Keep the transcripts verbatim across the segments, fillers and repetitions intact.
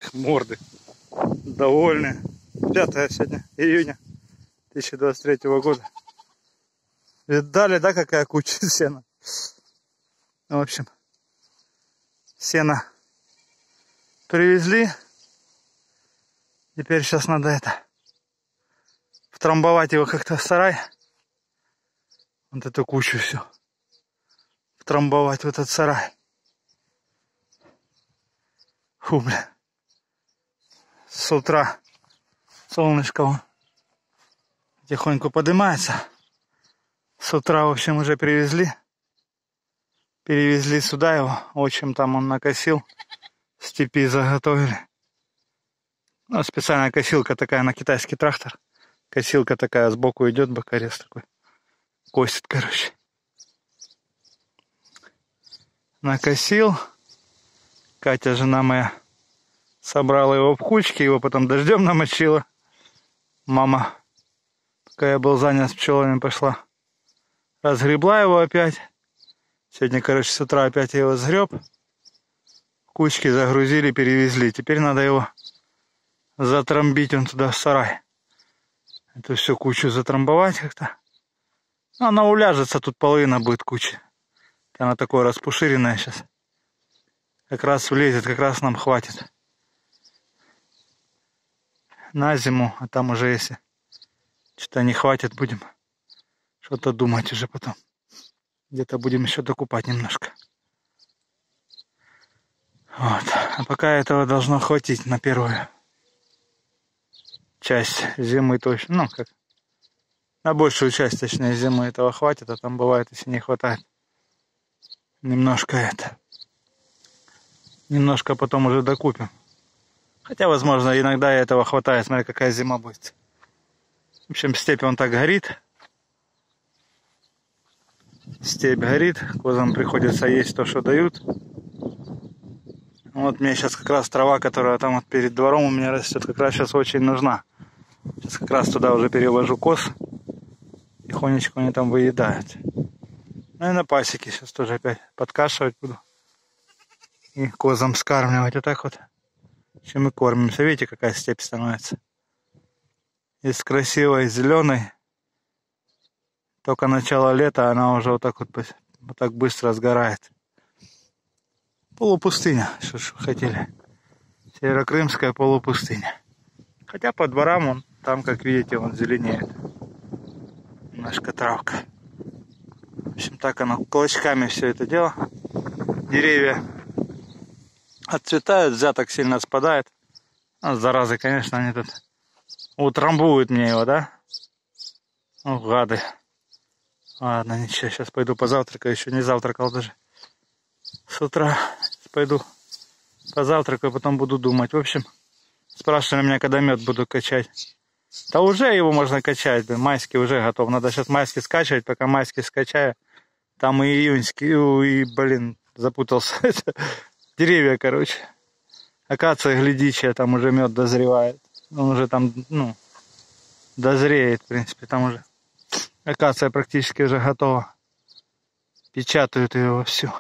их морды. Довольны. пятое сегодня июня две тысячи двадцать третьего года. Видали, да, какая куча сена? В общем, сено привезли. Теперь сейчас надо это втрамбовать его как-то в сарай. Вот эту кучу все. Втрамбовать в этот сарай. Фу, бля. С утра солнышко тихонько поднимается. С утра, в общем, уже привезли. Перевезли сюда его. Отчим там он накосил. В степи заготовили. Ну, специальная косилка такая на китайский трактор. Косилка такая сбоку идет, бокорез такой. Косит, короче. Накосил. Катя, жена моя, собрала его в кучки, его потом дождем намочила. Мама, пока я был занят с пчелами, пошла. Разгребла его опять. Сегодня, короче, с утра опять я его сгреб. Кучки загрузили, перевезли. Теперь надо его затрамбить он туда в сарай. Эту всю кучу затрамбовать как-то. Она уляжется, тут половина будет кучи. Она такое распуширенная сейчас. Как раз влезет, как раз нам хватит. На зиму, а там уже если что-то не хватит, будем что-то думать уже потом. Где-то будем еще докупать немножко. Вот. А пока этого должно хватить на первую часть зимы точно. Ну, как на большую часть, точнее, зимы этого хватит, а там бывает, если не хватает. Немножко это. Немножко потом уже докупим. Хотя, возможно, иногда и этого хватает. Смотри, какая зима будет. В общем, степь он так горит. Степь горит. Козам приходится есть то, что дают. Вот мне сейчас как раз трава, которая там вот перед двором у меня растет, как раз сейчас очень нужна. Сейчас как раз туда уже перевожу коз. Тихонечко они там выедают. Ну и на пасеке сейчас тоже опять подкашивать буду. И козам скармливать. Вот так вот. Чем мы кормимся. Видите, какая степь становится. Из красивой зеленой. Только начало лета, она уже вот так вот, вот так быстро сгорает. Полупустыня, что ж вы хотели. Северокрымская полупустыня. Хотя по дворам он, там, как видите, он зеленеет. Немножко травка. В общем, так оно клочками все это дело. Деревья отцветают, взяток сильно спадает. А, заразы, конечно, они тут утрамбуют мне его, да? Ну, гады. Ладно, ничего, сейчас пойду позавтракаю. Еще не завтракал даже. С утра пойду позавтракаю, потом буду думать. В общем, спрашивали меня, когда мед буду качать. Да уже его можно качать, да, майский уже готов. Надо сейчас майский скачивать, пока майский скачаю. Там и июньский, и, блин, запутался. Деревья, короче. Акация глядичья, там уже мед дозревает. Он уже там, ну, дозреет, в принципе, там уже. Акация практически уже готова. Печатают ее вовсю.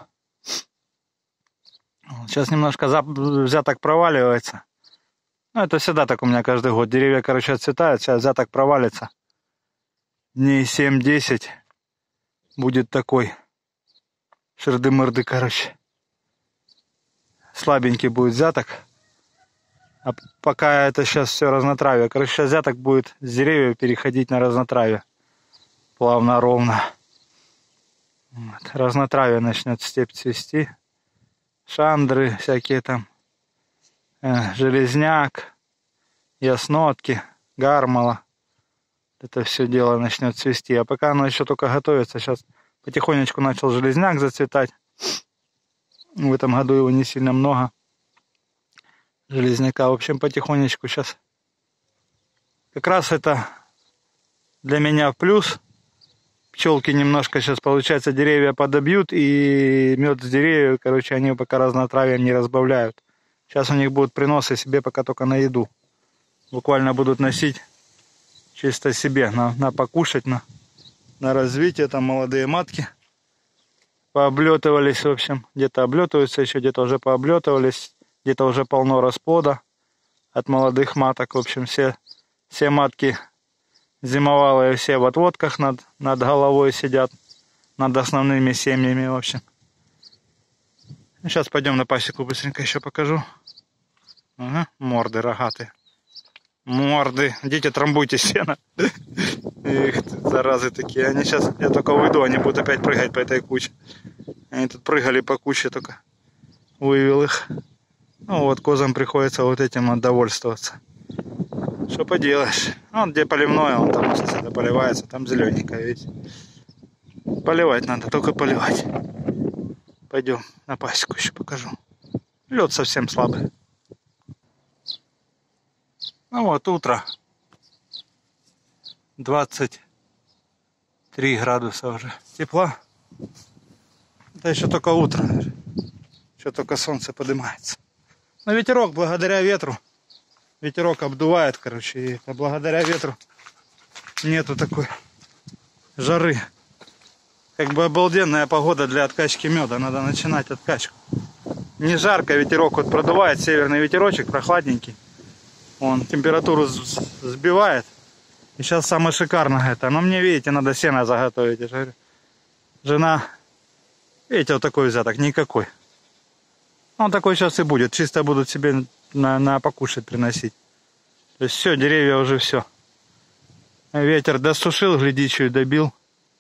Сейчас немножко взяток проваливается. Ну, это всегда так у меня каждый год. Деревья, короче, отцветают, сейчас взяток провалится. Дней семь-десять будет такой шерды-мырды, короче. Слабенький будет взяток. А пока это сейчас все разнотравие. Короче, сейчас взяток будет с деревьев переходить на разнотравие. Плавно, ровно. Вот. Разнотравие начнет степь цвести. Шандры всякие там. Э, железняк. Яснотки. Гармала. Это все дело начнет цвести. А пока оно еще только готовится. Сейчас потихонечку начал железняк зацветать. В этом году его не сильно много. Железняка. В общем, потихонечку сейчас. Как раз это для меня в плюс. Пчелки немножко сейчас, получается, деревья подобьют, и мед с деревьев, короче, они пока разнотравием не разбавляют. Сейчас у них будут приносы себе пока только на еду. Буквально будут носить чисто себе, на, на покушать, на, на развитие. Там молодые матки пооблетывались, в общем, где-то облетываются еще, где-то уже пооблетывались, где-то уже полно расплода. от молодых маток. В общем, все, все матки зимовалые, все в отводках над, над головой сидят, над основными семьями, в общем. Сейчас пойдем на пасеку, быстренько еще покажу. Ага, морды рогатые. Морды. Идите, трамбуйте сено. Эх, заразы такие. Они сейчас, я только уйду, они будут опять прыгать по этой куче. Они тут прыгали по куче, только вывел их. Ну вот, козам приходится вот этим довольствоваться. Что поделаешь. Вот где поливное, он там сейчас это поливается, там зелененькое, видите. Поливать надо, только поливать. Пойдем на пасеку еще покажу. Лед совсем слабый. Ну вот утро. двадцать три градуса уже тепла. Это еще только утро. Еще только солнце поднимается. Но ветерок, благодаря ветру. Ветерок обдувает, короче. И это благодаря ветру нету такой жары. Как бы обалденная погода для откачки меда. Надо начинать откачку. Не жарко, ветерок вот продувает. Северный ветерочек, прохладненький. Он температуру сбивает. И сейчас самое шикарное это. Но мне, видите, надо сено заготовить. Я же говорю. Жена, видите, вот такой взяток, никакой. Он такой сейчас и будет. Чисто будут себе на, на покушать приносить. То есть все, деревья уже все. Ветер досушил, глядичью добил.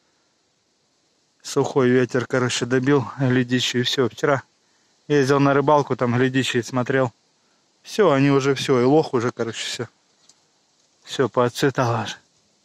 Сухой ветер, короче, добил глядичью и все. Вчера ездил на рыбалку, там глядичью смотрел. Все, они уже все, и лох уже, короче, все. Все, поотцветало уже.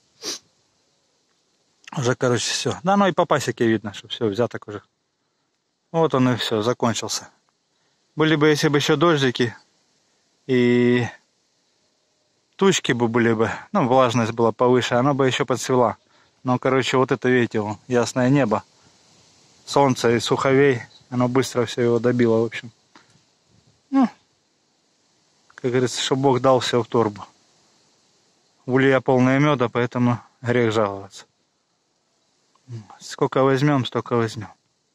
Уже, короче, все. Да, ну и по пасеке видно, что все, взяток уже. Вот он и все, закончился. Были бы, если бы еще дождики и тучки бы были бы, ну, влажность была повыше, она бы еще подцвела. Но, короче, вот это, видите, вон, ясное небо, солнце и суховей, оно быстро все его добило, в общем. Ну, как говорится, что Бог дал все в торбу. Улья полная меда, поэтому грех жаловаться. Сколько возьмем, столько возьмем.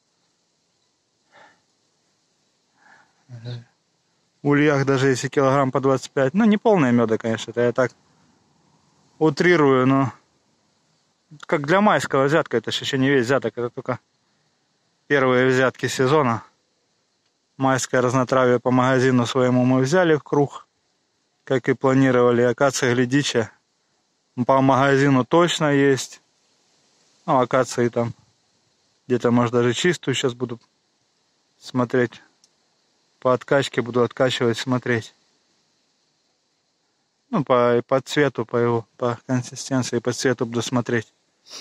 В ульях даже если килограмм по двадцать пять, ну не полная меда, конечно, это я так утрирую, но как для майского взятка, это же еще не весь взяток, это только первые взятки сезона. Майское разнотравие по магазину своему мы взяли в круг, как и планировали. Акация глядичья по магазину точно есть. Ну, акации там где-то, может, даже чистую сейчас буду смотреть. По откачке буду откачивать, смотреть. Ну, по, по цвету, по его, по консистенции, по цвету буду смотреть.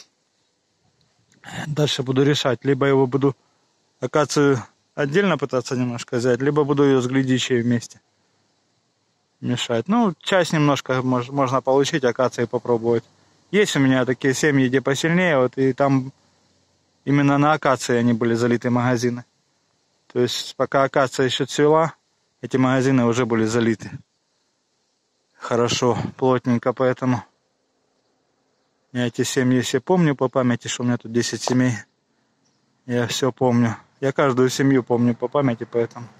Дальше буду решать. Либо его буду акацию отдельно пытаться немножко взять, либо буду ее с глядичей вместе мешать. Ну, часть немножко мож, можно получить, акации попробовать. Есть у меня такие семьи, где посильнее, вот, и там именно на акации они были залиты магазины. То есть, пока акация еще цвела, эти магазины уже были залиты. Хорошо, плотненько, поэтому я эти семьи все помню по памяти, что у меня тут десять семей. Я все помню. Я каждую семью помню по памяти, поэтому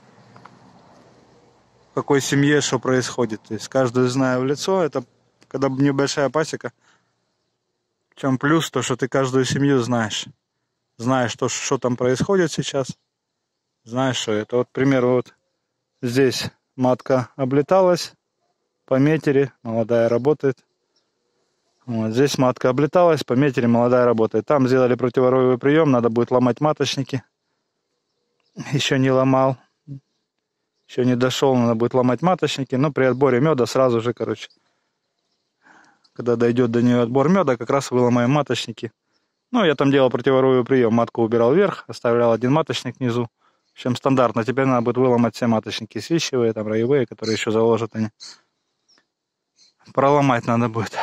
в какой семье что происходит. То есть, каждую знаю в лицо. Это когда небольшая пасека. В чем плюс, то, что ты каждую семью знаешь. Знаешь, что, что там происходит сейчас. Знаешь, что это. Вот, к примеру, вот здесь матка облеталась, пометили, молодая работает. Вот здесь матка облеталась, пометили, молодая работает. Там сделали противороевой прием, надо будет ломать маточники. Еще не ломал, еще не дошел, надо будет ломать маточники. Но при отборе меда сразу же, короче, когда дойдет до нее отбор меда, как раз выломаем маточники. Ну, я там делал противороевой прием, матку убирал вверх, оставлял один маточник внизу. В общем, стандартно. Теперь надо будет выломать все маточники свищевые, там роевые, которые еще заложат они. Проломать надо будет.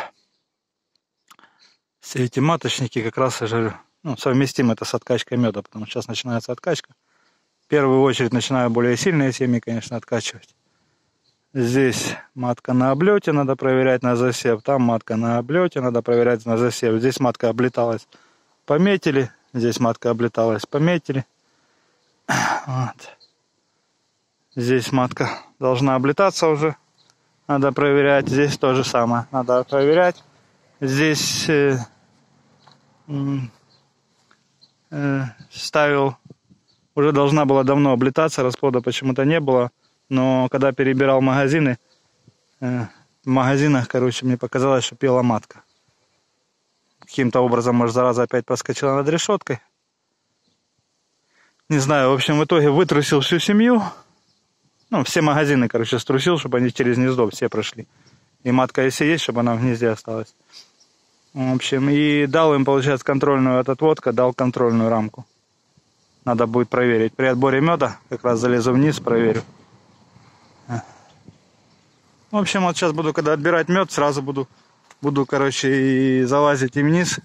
Все эти маточники как раз, я же, ну, совместим это с откачкой меда, потому что сейчас начинается откачка. В первую очередь начинаю более сильные семьи, конечно, откачивать. Здесь матка на облете, надо проверять на засев. Там матка на облете, надо проверять на засев. Здесь матка облеталась, пометили. Здесь матка облеталась, пометили. Вот. Здесь матка должна облетаться уже. Надо проверять. Здесь то же самое. Надо проверять. Здесь э, э, ставил, уже должна была давно облетаться, расплода почему-то не было. Но когда перебирал магазины, э, в магазинах, короче, мне показалось, что пела матка. Каким-то образом, может, зараза опять проскочила над решеткой. Не знаю, в общем, в итоге вытрусил всю семью. Ну, все магазины, короче, струсил, чтобы они через гнездо все прошли. И матка, если есть, чтобы она в гнезде осталась. В общем, и дал им, получается, контрольную от отводка, дал контрольную рамку. Надо будет проверить. При отборе меда как раз залезу вниз, проверю. В общем, вот сейчас буду, когда отбирать мед, сразу буду, буду, короче, и залазить и вниз,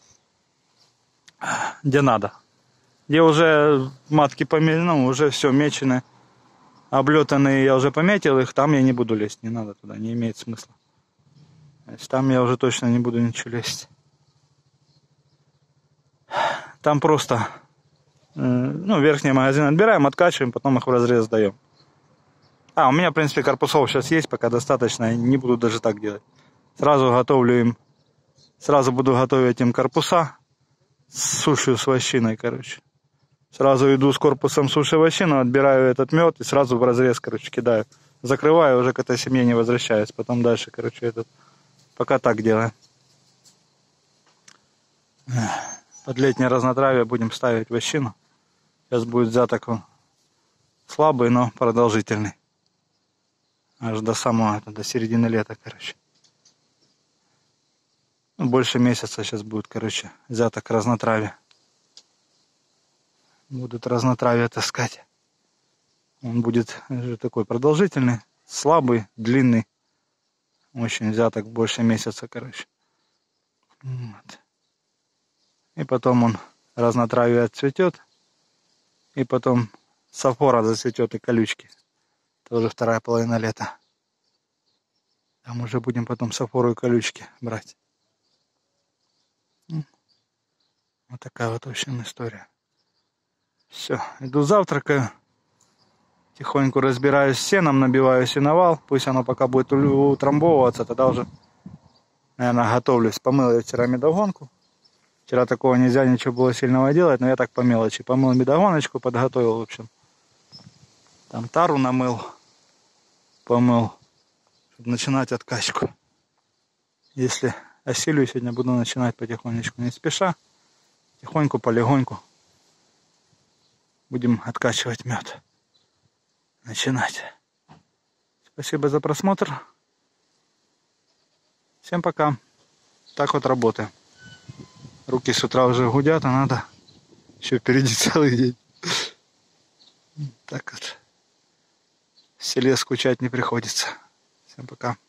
где надо. Где уже матки помели, ну, уже все мечены, облетанные, я уже пометил их, там я не буду лезть, не надо туда, не имеет смысла. То есть там я уже точно не буду ничего лезть. Там просто, ну, верхний магазин отбираем, откачиваем, потом их в разрез сдаем. А, у меня, в принципе, корпусов сейчас есть, пока достаточно, не буду даже так делать. Сразу готовлю им, сразу буду готовить им корпуса с сушью, с вощиной, короче. Сразу иду с корпусом суши вощину, отбираю этот мед и сразу в разрез, короче, кидаю. Закрываю, уже к этой семье не возвращаюсь. Потом дальше, короче, этот, пока так делаем. Под летнее разнотравие будем ставить вощину. Сейчас будет взяток он слабый, но продолжительный. Аж до самого, до середины лета, короче. Больше месяца сейчас будет, короче, взяток разнотравия. Будут разнотравие таскать. Он будет такой продолжительный, слабый, длинный. Очень взяток больше месяца, короче. Вот. И потом он разнотравие отцветет. И потом сафора зацветет и колючки. Тоже вторая половина лета. Там уже будем потом сафору и колючки брать. Вот такая вот, в общем, история. Все, иду завтракаю. Тихонько разбираюсь с сеном, набиваю сеновал. Пусть оно пока будет утрамбовываться, тогда уже, наверное, готовлюсь. Помыл я вчера медогонку. Вчера такого нельзя, ничего было сильного делать, но я так по мелочи. Помыл медогоночку, подготовил, в общем. Там тару намыл, помыл, чтобы начинать откачку. Если осилю, сегодня буду начинать потихонечку, не спеша. Тихоньку, полегоньку. Будем откачивать мед. Начинать. Спасибо за просмотр. Всем пока. Так вот работаем. Руки с утра уже гудят, а надо еще впереди целый день. Так вот. В селе скучать не приходится. Всем пока.